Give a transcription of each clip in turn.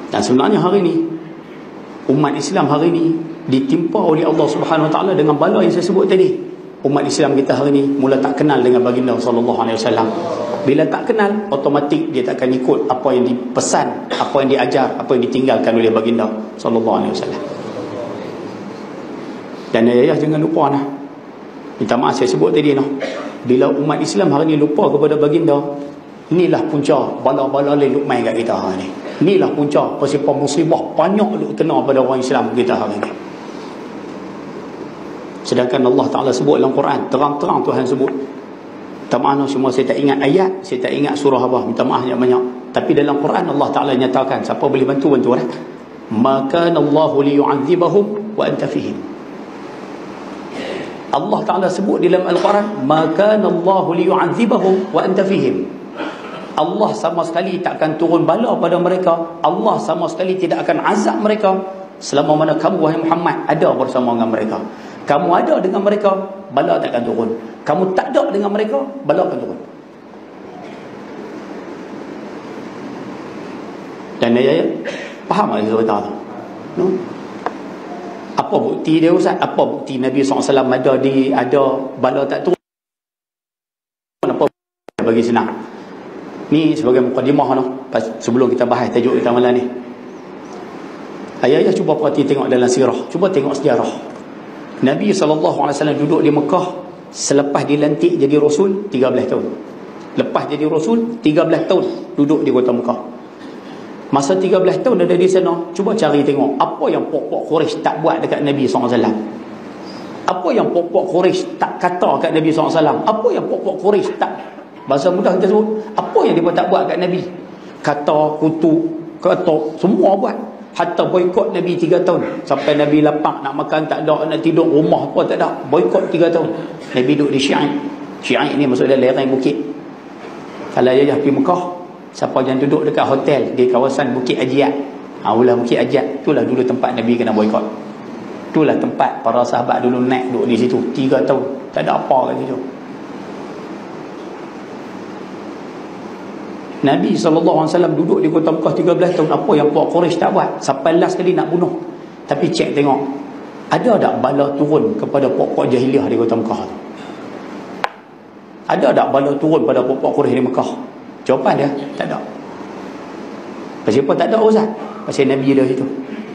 Dan sebenarnya hari ni umat Islam hari ni ditimpa oleh Allah Subhanahu Wa Taala dengan bala yang saya sebut tadi. Umat Islam kita hari ni mula tak kenal dengan baginda sallallahu alaihi wasallam. Bila tak kenal, automatik dia tak akan ikut apa yang dipesan, apa yang diajar, apa yang ditinggalkan oleh baginda sallallahu alaihi wasallam. Dan ayah jangan lupa nah. Minta maaf saya sebut tadi noh. Bila umat Islam hari ni lupa kepada baginda, inilah punca bala-bala leluk main kat kita hari ni. Inilah punca pasal musibah banyak lu kena pada orang Islam kita hari ni. Sedangkan Allah Ta'ala sebut dalam Quran, terang-terang Tuhan sebut. Minta maaf semua, saya tak ingat ayat, saya tak ingat surah apa, minta maaf banyak. Tapi dalam Quran Allah Ta'ala nyatakan, siapa boleh bantu lah. Maka Allahu liyu'adzibahum wa anta fihim. Allah Ta'ala sebut dalam Al-Quran, maka Allahu liyu'adzibahum wa anta fihim. Allah sama sekali tak akan turun bala pada mereka. Allah sama sekali tidak akan azab mereka selama mana kamu wahai Muhammad ada bersama dengan mereka. Kamu ada dengan mereka, bala tak akan turun. Kamu tak ada dengan mereka, bala akan turun. Dan dia faham tak cerita tu? No? Apa bukti dia Ustaz? Apa bukti Nabi SAW ada bala tak turun? Apa bagi senang? Ni sebagai mukadimah no, sebelum kita bahas tajuk kita malam ni. Ayah cuba perhati tengok dalam sirah, cuba tengok sejarah. Nabi SAW duduk di Mekah selepas dilantik jadi Rasul 13 tahun. Lepas jadi Rasul 13 tahun duduk di kota Mekah. Masa 13 tahun ada di sana, cuba cari tengok apa yang pokok Quraisy tak buat dekat Nabi SAW. Apa yang pokok Quraisy tak kata kat Nabi SAW. Apa yang pokok Quraisy tak, bahasa mudah kita sebut, apa yang dia tak buat kat Nabi. Kata, kutuk, ketok, semua buat. Hatta boikot Nabi 3 tahun. Sampai Nabi lapang, nak makan tak ada, nak tidur rumah apa tak ada. Boikot 3 tahun. Nabi duduk di Syi'aib. Syi'aib ni maksudnya lereng bukit. Kalau ayah pergi Mekah, siapa yang duduk dekat hotel di kawasan Bukit Ajiat, ulah Bukit Ajiat, itulah dulu tempat Nabi kena boikot. Itulah tempat para sahabat dulu naik duduk di situ 3 tahun. Tak ada apa kat situ. Nabi SAW duduk di kota Mekah 13 tahun. Apa yang puak Quraisy tak buat? Sampai last kali nak bunuh. Tapi cek tengok, ada tak bala turun kepada puak-puak jahiliah di kota Mekah tu? Ada tak bala turun pada puak-puak Quraisy di Mekah? Jawapan dia, tak ada. Pasal apa tak ada Ustaz? Pasal Nabi ada situ.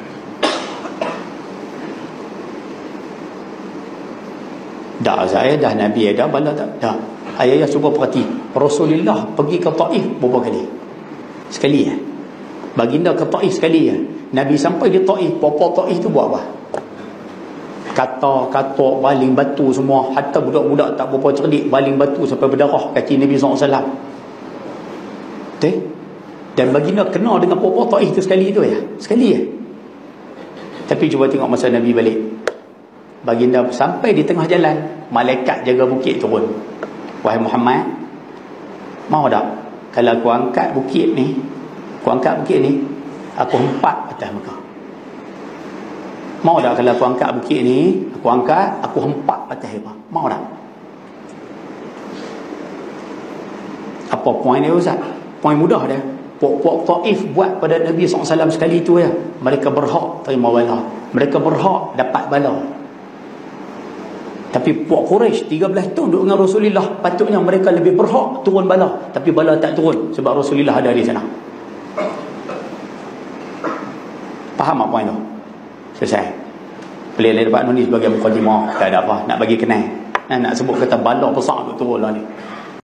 Dah saya dah Nabi ada, bala tak ada. Ayah cuba perhati, Rasulullah pergi ke Taif berapa kali? Sekali ya. Baginda ke Taif sekali ya. Nabi sampai di Taif, pokok Taif tu buat apa? Kata, baling batu semua. Hatta budak-budak tak berapa cerdik, baling batu sampai berdarah kaki Nabi SAW. Betul? Dan baginda kena dengan pokok Taif tu sekali tu ya. Sekali ya. Tapi cuba tengok masa Nabi balik. Baginda sampai di tengah jalan, malaikat jaga bukit turun. Wahai Muhammad, mau tak kalau aku angkat bukit ni, aku hempat atas Mekah? Mau tak kalau aku angkat bukit ni, aku hempat atas Mekah? Mau tak? Apa poin dia Ustaz? Poin mudah dia. Puak-puak Taif buat pada Nabi SAW sekali tu ya. Mereka berhak terima bala. Mereka berhak dapat bala. Tapi puak Quraisy 13 tahun duduk dengan Rasulullah, patutnya mereka lebih berhak turun bala. Tapi bala tak turun sebab Rasulullah ada di sana. Faham tak poin tu? Selesai. Boleh dapat ni sebagai mukadimah. Tak ada apa, nak bagi kenal. Nak sebut kata bala besar tu turun lah ni.